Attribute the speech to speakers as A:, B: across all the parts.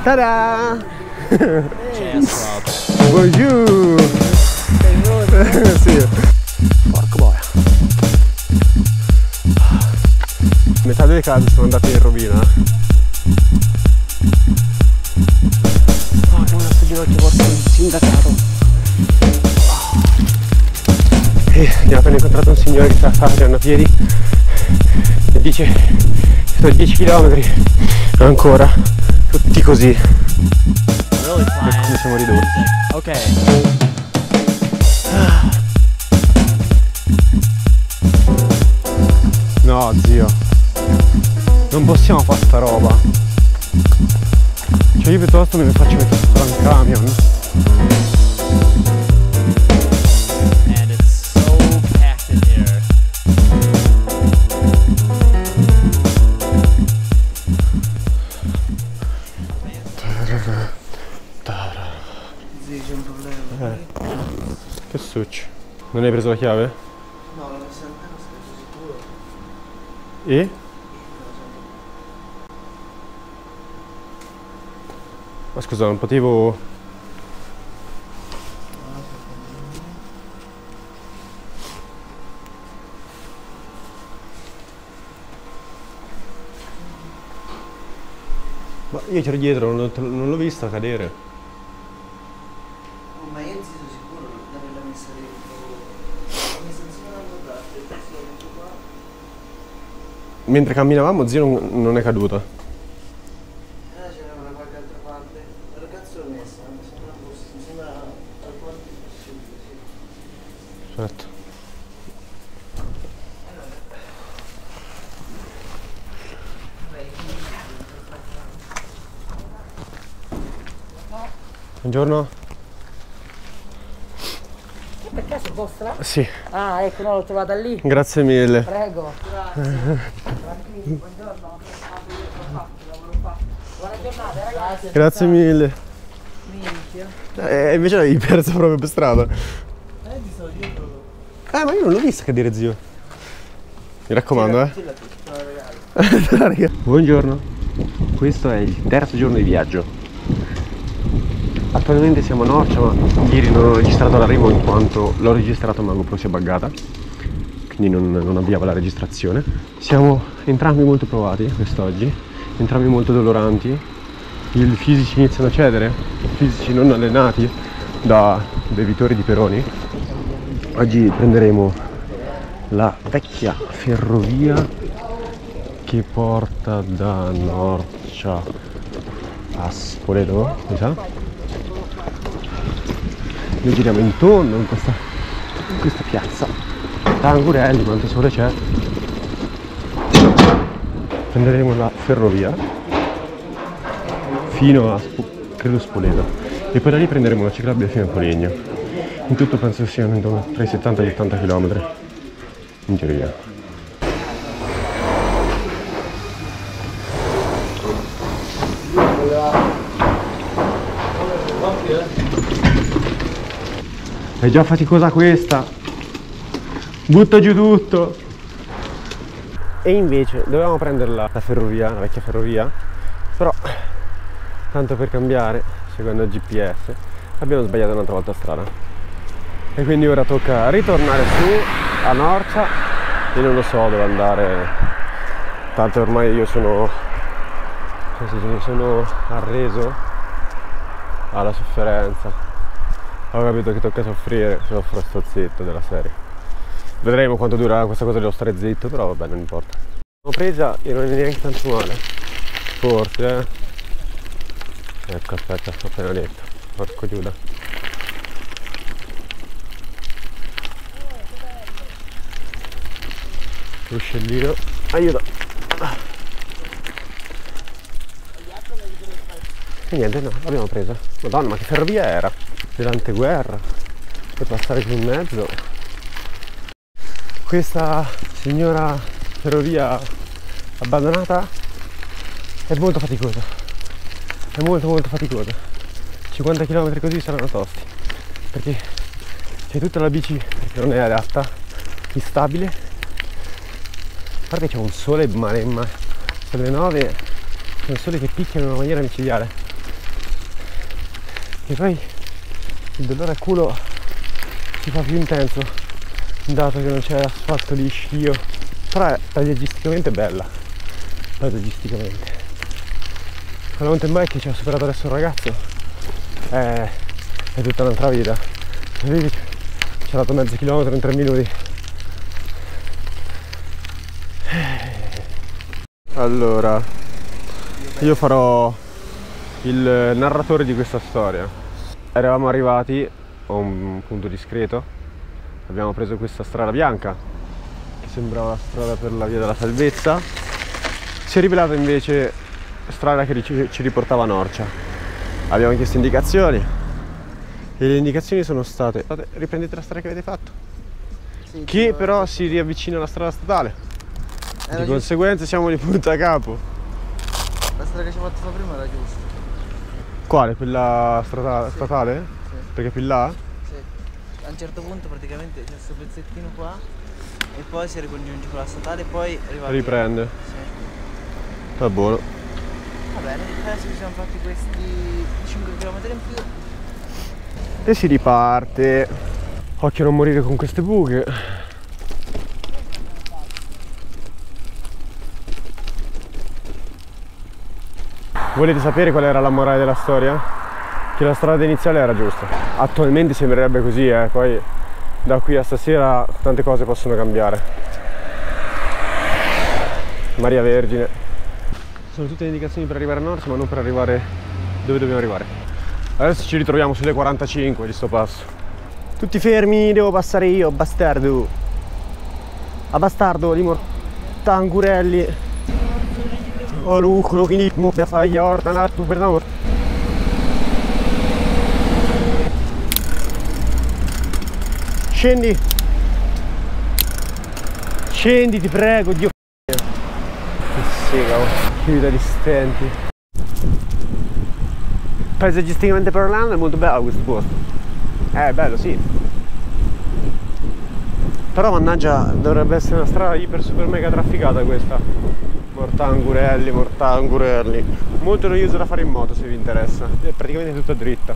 A: Ta-da! Bonjour! Sì. Porco boia. Metà delle case sono andate in rovina. Oh, una ginocchio porta il sindacato. E abbiamo appena incontrato un signore che sta andando a piedi e dice che sono 10 km ancora, tutti così. E come siamo ridotti.
B: Ok.
A: No zio, non possiamo fare sta roba. Cioè io piuttosto me ne faccio mettere sopra un camion.
B: And it's so packed in here.
C: Sì, c'è un problema.
A: Che succede? Non hai preso la chiave?
C: No, l'ho messa in mano, sei sicuro?
A: E? Ma scusa, non potevo... Ma io c'ero dietro, non l'ho vista cadere.
C: Oh, ma io sono sicuro di averla messa dentro. L'ho messa insieme alla parte, questo l'ho messo qua.
A: Mentre camminavamo zio non è caduta.
C: C'era da qualche altra parte. Dove cazzo l'ho messa? Mi sembra alquanto impossibile, sì.
A: Aspetta. Buongiorno.
D: Per caso è vostra?
A: Sì,
D: Ah, ecco, no, l'ho trovata lì.
A: grazie mille.
D: Prego. Grazie. Tranquilli, buongiorno. Lavoro fatto. Buona giornata, ragazzi.
A: Grazie mille.
D: Minchia.
A: Invece l'hai persa proprio per strada.
C: Ti sto dietro.
A: Ma io non l'ho vista cadere zio. Mi raccomando,
C: Sì, la regalo.
A: Buongiorno. Questo è il terzo giorno di viaggio. Attualmente siamo a Norcia, ma ieri non ho registrato l'arrivo in quanto l'ho registrato ma la GoPro si è buggata, quindi non avviava la registrazione. Siamo entrambi molto provati quest'oggi, entrambi molto doloranti. I fisici iniziano a cedere, fisici non allenati da bevitori di Peroni. Oggi prenderemo la vecchia ferrovia che porta da Norcia a Spoleto, mi sa. Noi giriamo in tondo in questa piazza. Tangurelli, quanto sole c'è. Prenderemo la ferrovia fino a credo Spoleto e poi da lì prenderemo la ciclabile fino a Poligno. In tutto penso siano intorno tra i 70 e gli 80 km in teoria. È già faticosa questa. Butta giù tutto. E invece dovevamo prendere la ferrovia, la vecchia ferrovia, però tanto per cambiare, seguendo il GPS, abbiamo sbagliato un'altra volta strada. E quindi ora tocca ritornare su a Norcia e non lo so dove andare. Tanto ormai io sono arreso alla sofferenza. Ho capito che tocca soffrire, soffro sto zitto della serie. Vedremo quanto dura questa cosa dello stare zitto, però vabbè, non importa. L'ho presa e non è neanche tanto male. Forse, Ecco, aspetta, ho appena detto. Porco Giuda. Ruscellino. Aiuto. E niente, no, l'abbiamo presa. Madonna, ma che ferrovia era? Dell'anteguerra. Per passare qui in mezzo. Questa signora ferrovia abbandonata è molto faticosa. È molto faticosa. 50 km così saranno tosti. Perché c'è tutta la bici che non è adatta, instabile. A parte c'è un sole, ma sono le 9, c'è un sole che picchia in una maniera micidiale. E poi il dolore al culo si fa più intenso, dato che non c'è asfalto liscio, però è paesaggisticamente bella, paesaggisticamente. Con la mountain bike che ci ha superato adesso un ragazzo è tutta un'altra vita. Vedi, ci ha dato mezzo chilometro in 3 minuti. Allora, io farò il narratore di questa storia. Eravamo arrivati a un punto discreto, abbiamo preso questa strada bianca che sembrava la strada per la via della salvezza, si è rivelata invece strada che ci riportava a Norcia. Abbiamo chiesto indicazioni e le indicazioni sono state: riprendete la strada che avete fatto,
C: Sì,
A: che però si riavvicina alla strada statale, di conseguenza siamo di punta a capo.
C: La strada che ci ha fatto fare prima era giusta.
A: Quale? Quella statale?
C: Sì.
A: Perché più in là?
C: Sì. A un certo punto praticamente c'è questo pezzettino qua e poi si ricongiunge con la statale e poi
A: Riprende.
C: Sì.
A: Va buono.
C: Va bene, adesso ci siamo fatti questi 5 km in più.
A: E si riparte. Occhio a non morire con queste buche. Volete sapere qual era la morale della storia? Che la strada iniziale era giusta. Attualmente sembrerebbe così, poi da qui a stasera tante cose possono cambiare. Maria Vergine. Sono tutte indicazioni per arrivare a Norcia, ma non per arrivare dove dobbiamo arrivare. Adesso ci ritroviamo sulle 45 di sto passo. Tutti fermi, devo passare io, bastardo. A bastardo, di mortangurelli. Oh lucro, quindi per fare gli orta, tu per lavoro. Scendi. Scendi, ti prego, Dio. Che sega, che vita di stenti. Paesaggisticamente parlando è molto bello questo posto. Bello, sì. Però mannaggia, dovrebbe essere una strada iper super mega trafficata questa. Mortangurelli, mortangurelli. Molto noioso da fare in moto se vi interessa. È praticamente tutta dritta.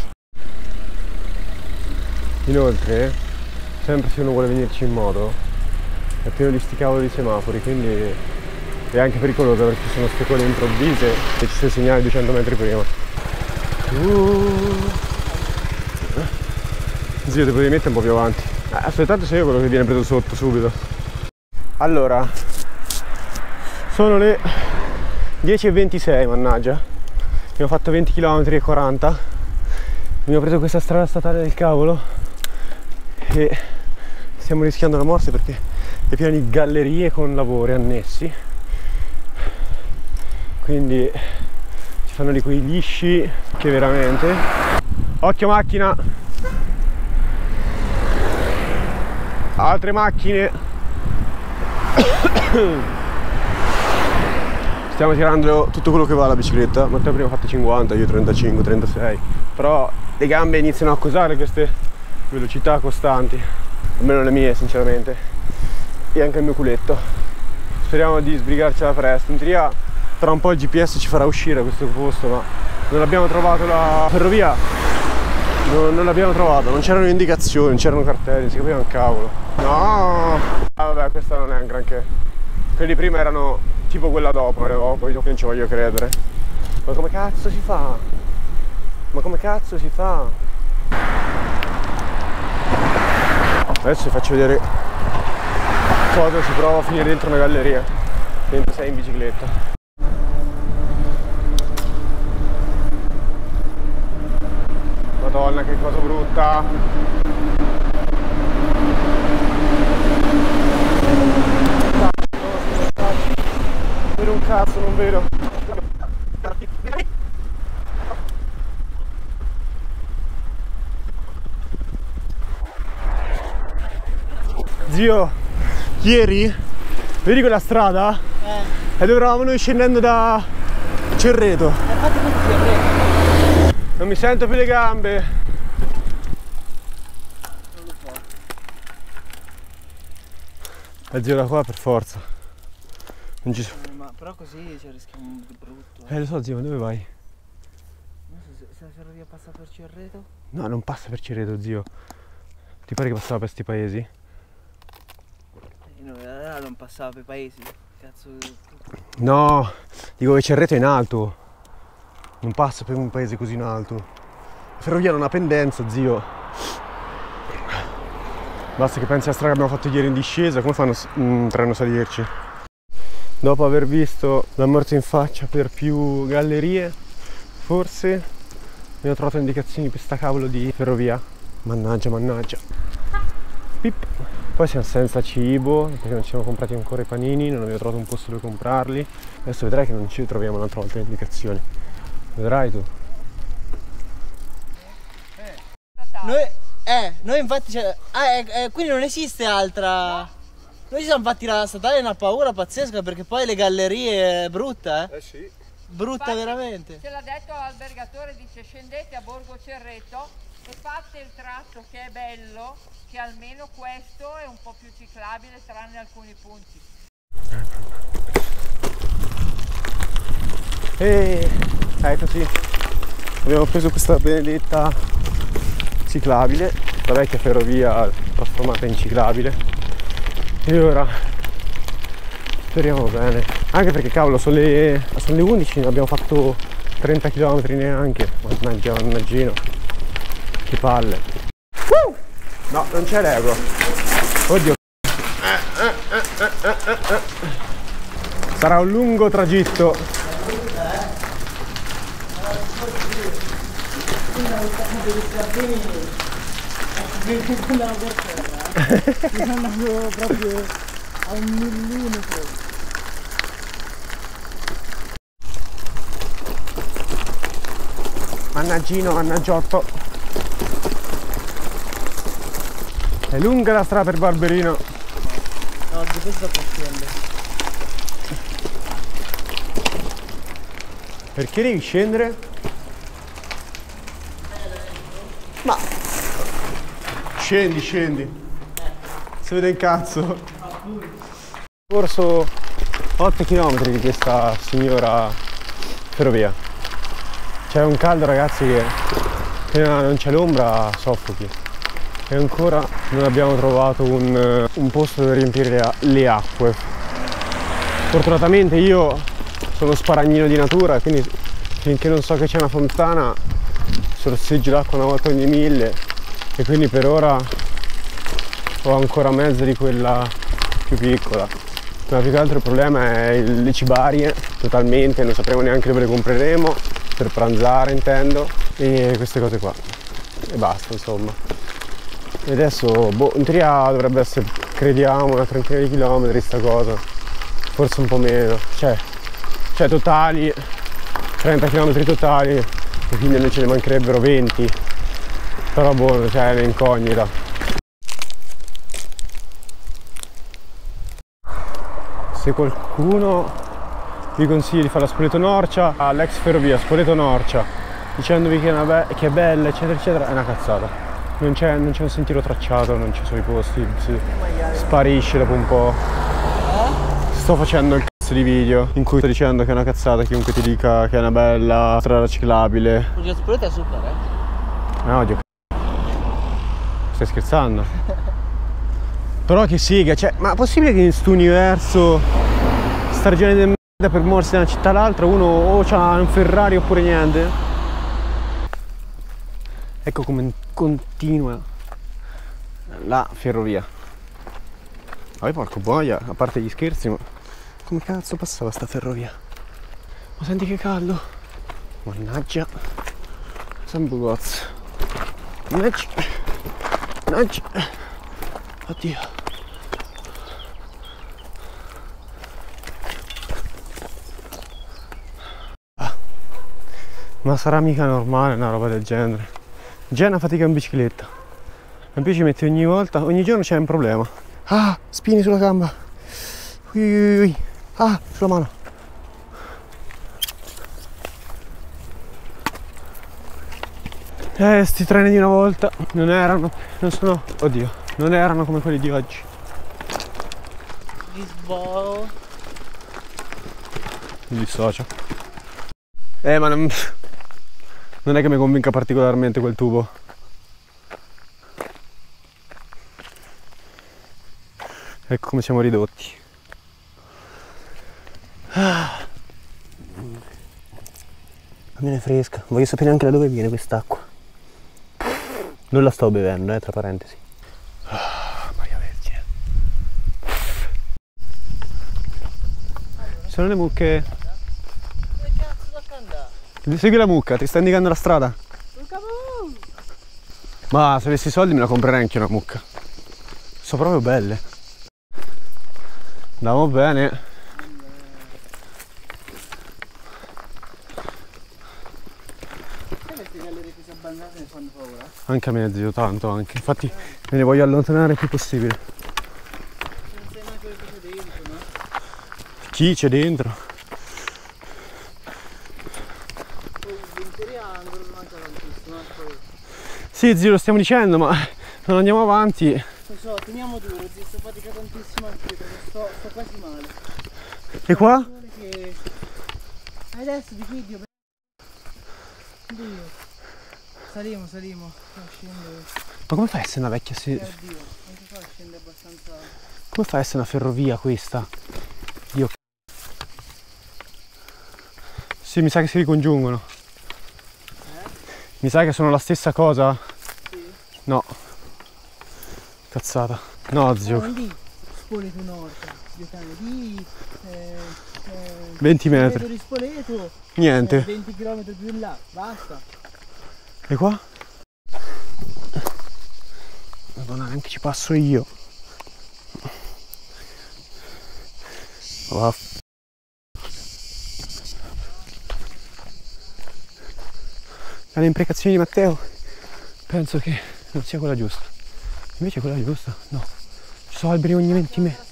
A: Inoltre, sempre se uno vuole venirci in moto, è pieno di sti cavoli di semafori, quindi è anche pericoloso perché ci sono ste cole improvvise e ci sei segnali 200 metri prima. Zio, te potevi mettere un po' più avanti. Aspettate, se io quello che viene preso sotto subito. Allora, sono le 10:26, mannaggia. Abbiamo fatto 20 km e 40. Abbiamo preso questa strada statale del cavolo e stiamo rischiando la morte perché è piena di gallerie con lavori annessi. Quindi ci fanno di quei lisci che veramente... Occhio macchina! Altre macchine! Stiamo tirando tutto quello che va alla bicicletta. Matteo prima ha fatto 50, io 35, 36. Però le gambe iniziano a accusare queste velocità costanti. Almeno le mie, sinceramente. E anche il mio culetto. Speriamo di sbrigarcela presto. In teoria tra un po' il GPS ci farà uscire da questo posto, ma non abbiamo trovato la ferrovia. Non l'abbiamo trovato, non c'erano indicazioni, non c'erano cartelli, non si capiva un cavolo. No! Vabbè, questa non è un granché. Quelli prima erano tipo quella dopo, poi non ci voglio credere. Ma come cazzo si fa? Ma come cazzo si fa? Adesso vi faccio vedere cosa si prova a finire dentro una galleria mentre sei in bicicletta. Madonna, che cosa brutta! Vedo un cazzo, non vedo. Zio, ieri, vedi quella strada? E dove eravamo noi scendendo da Cerreto. Non mi sento più le gambe.
C: Non lo so.
A: Zio, da qua per forza. Non ci sono.
C: Ma però così ci rischiamo di brutto.
A: Lo so, zio, ma dove vai?
C: Non so
D: questa ferrovia passa per Cerreto?
A: No, non passa per Cerreto, zio. Ti pare che passava per sti paesi?
C: No, non passava per i paesi. Cazzo.
A: No, dico che Cerreto è in alto. Non passa per un paese così in alto. La ferrovia non ha pendenza, zio. Basta che pensi alla strada che abbiamo fatto ieri in discesa, come fanno un treno a salirci? Dopo aver visto la morte in faccia per più gallerie, forse mi ho trovato indicazioni per sta cavolo di ferrovia. Mannaggia, mannaggia. Pip. Poi siamo senza cibo, perché non ci siamo comprati ancora i panini, non abbiamo trovato un posto dove comprarli. Adesso vedrai che non ci troviamo un'altra volta le indicazioni. Vedrai tu.
C: Noi infatti quindi non esiste altra. Noi ci siamo fatti la statale, è una paura pazzesca perché poi le gallerie è brutta, eh?
A: Sì.
C: Brutta veramente.
E: Ce l'ha detto l'albergatore, dice scendete a Borgo Cerreto e fate il tratto che è bello, che almeno questo è un po' più ciclabile tranne alcuni punti.
A: E eccoci, abbiamo preso questa benedetta ciclabile, la vecchia ferrovia trasformata in ciclabile, e ora speriamo bene, anche perché cavolo sono le 11, ne abbiamo fatto 30 km neanche, mannaggia, mannaggino, che palle. No, non c'è l'euro, oddio, sarà un lungo tragitto.
D: Sono andato proprio a 1 millimetro.
A: Mannaggino, mannaggiotto. È lunga la strada per Barberino.
C: No, di questo sto scendere.
A: Perché devi scendere? Ma scendi, si vede il cazzo. Corso 8 km di questa signora ferrovia. C'è un caldo, ragazzi, che appena non c'è l'ombra soffochi. E ancora non abbiamo trovato un posto dove riempire le acque. Fortunatamente io sono sparagnino di natura, quindi finché non so che c'è una fontana sorseggio l'acqua una volta ogni 1000, e quindi per ora ho ancora mezzo di quella più piccola. Ma più che altro il problema è le cibarie, totalmente, non sapremo neanche dove le compreremo, per pranzare intendo, e queste cose qua. E basta, insomma. E adesso, boh, in teoria dovrebbe essere, crediamo, una trentina di chilometri sta cosa, forse un po' meno, cioè totali, 30 km totali, e quindi noi ce ne mancherebbero 20, però boh, cioè è un'incognita. Se qualcuno vi consiglia di fare la Spoleto-Norcia all'ex ferrovia Spoleto-Norcia dicendovi che è bella eccetera eccetera, è una cazzata. Non c'è un sentiero tracciato, non ci sono i posti, si sparisce dopo un po'. Sto facendo il cazzo di video in cui sto dicendo che è una cazzata chiunque ti dica che è una bella strada ciclabile.
C: Perché Spoleto è super,
A: No, oddio, stai scherzando? Però che siga, cioè, ma è possibile che in sto universo, sta regione di merda, per muoversi da una città all'altra, uno o c'ha un Ferrari oppure niente? Ecco come continua la ferrovia. Poi porco boia, a parte gli scherzi, ma come cazzo passava sta ferrovia? Ma senti che caldo! Mannaggia! San Bugozzo! Mannaggia! Mannaggia! Oddio! Ma sarà mica normale una roba del genere? Già è una fatica in bicicletta. In più ci metti ogni volta, ogni giorno c'è un problema. Ah, spini sulla gamba. Ui. Ah, sulla mano. Sti treni di una volta non erano come quelli di oggi.
C: Lisboa.
A: Mi dissocio. Ma non... Non è che mi convinca particolarmente quel tubo. Ecco come siamo ridotti. Viene fresca. Voglio sapere anche da dove viene quest'acqua. Non la sto bevendo, tra parentesi. Maria Vergine. Sono le mucche.
C: Dove cazzo tocca andare?
A: Segui la mucca, ti sta indicando la strada? Ma se avessi i soldi me la comprerei anche una mucca. Sono proprio belle. Andiamo bene.
C: Queste gallerie che si abbandonate mi fanno paura.
A: Anche a me, zio, tanto anche. Infatti me ne voglio allontanare il più possibile.
C: Non sai mai quello che c'è dentro, no?
A: Chi c'è dentro?
C: Poi in teoria ancora manca tantissimo, poi.
A: Sì, zio, lo stiamo dicendo, ma non andiamo avanti.
C: Non so, teniamo duro, zio, sto fatica tantissimo anche io, perché sto quasi male.
A: E qua?
C: Che... Adesso di qui, Dio. Salimo, scende.
A: Ma come fai a essere una vecchia
C: Oddio, anche qua scende abbastanza.
A: Come fai a essere una ferrovia questa? Dio. Sì, mi sa che si ricongiungono. Mi sa che sono la stessa cosa?
C: Sì.
A: No. Cazzata. No, zio.
C: Non di Spoleto Nord, Dio cane, di
A: 20 metri.
C: Spoleto di Spoleto,
A: Niente.
C: 20 km più in là, basta.
A: E qua? Madonna, neanche ci passo io. Oh. Dalle imprecazioni di Matteo penso che non sia quella giusta. Invece è quella giusta? No. Ci sono alberi ogni 20 metri.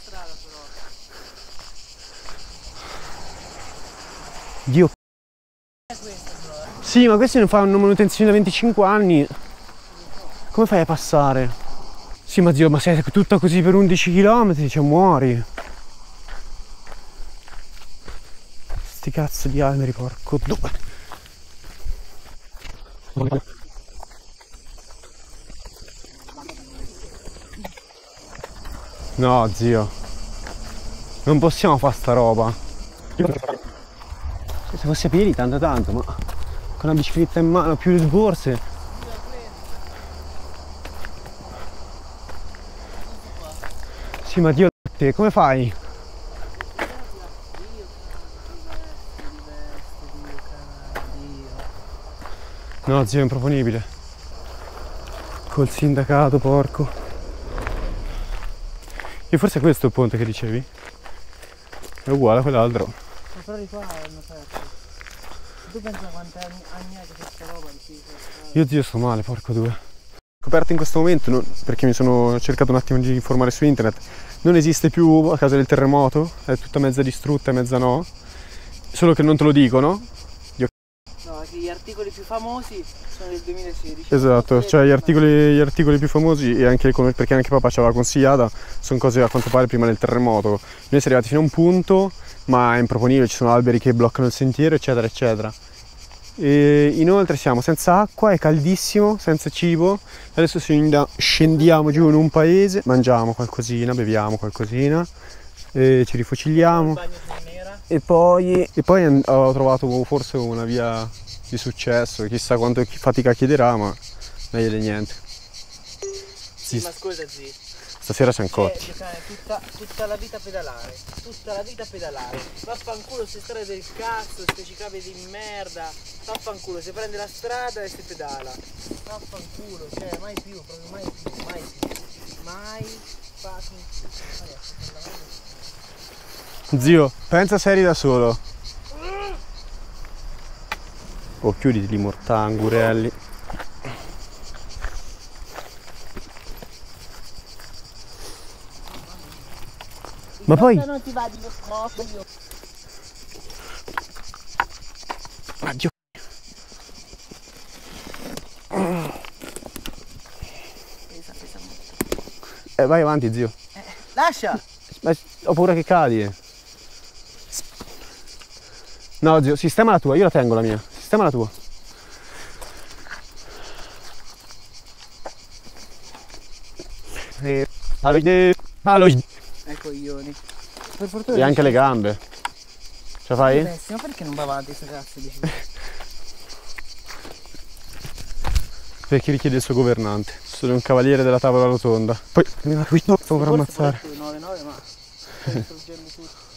A: Dio. Sì, ma questi non fanno manutenzione da 25 anni. Come fai a passare? Sì, ma zio, ma sei tutta così per 11 km, cioè muori. Sti cazzo di alberi, porco due. No, zio. Non possiamo fare sta roba. Se fossi a piedi tanto, ma con la bicicletta in mano più le borse. Sì, ma Dio, te come fai? No, zio, è improponibile. Col sindacato, porco. E forse questo è il ponte che dicevi? È uguale a quell'altro.
C: Ma però di qua hanno aperto. Tu pensa quanti anni è che questa roba di
A: Io zio sto male, porco due. Scoperto in questo momento, perché mi sono cercato un attimo di informare su internet, non esiste più a causa del terremoto, è tutta mezza distrutta e mezza no. Solo che non te lo dicono.
C: No, che gli articoli più famosi sono del 2016.
A: Esatto, cioè gli articoli più famosi e anche perché anche papà ci aveva consigliata, sono cose a quanto pare prima del terremoto. Noi siamo arrivati fino a un punto, ma è improponibile, ci sono alberi che bloccano il sentiero, eccetera, eccetera. E inoltre siamo senza acqua, è caldissimo, senza cibo. Adesso scendiamo giù in un paese, mangiamo qualcosina, beviamo qualcosina, e ci rifocilliamo. E poi ho trovato forse una via di successo, chissà quanto fatica chiederà, ma meglio di niente.
C: Sì, ma ascolta zii,
A: Stasera c'è un cotti.
C: tutta la vita pedalare, vaffanculo queste strade del cazzo, queste ciclabili di merda, vaffanculo, si prende la strada e si pedala, vaffanculo, cioè mai più, proprio mai fucking più.
A: Zio, pensa se eri da solo. Oh, chiuditi li mortangurelli. Ma poi...
C: non ti va di io.
A: Addio. Vai avanti, zio.
C: Lascia!
A: Ma ho paura che cadi. No, zio, sistema la tua, io la tengo la mia. Sistema la tua.
D: Ecco Ioni. Per fortuna
A: E anche le gambe. Ce la fai?
D: pessimo, perché non va avanti sta cazzo di
A: Perché richiede il suo governante. Sono un cavaliere della tavola rotonda. Poi mi ha qui stiamo per ammazzare.
D: No, le 9 ma sto distruggendo tutto.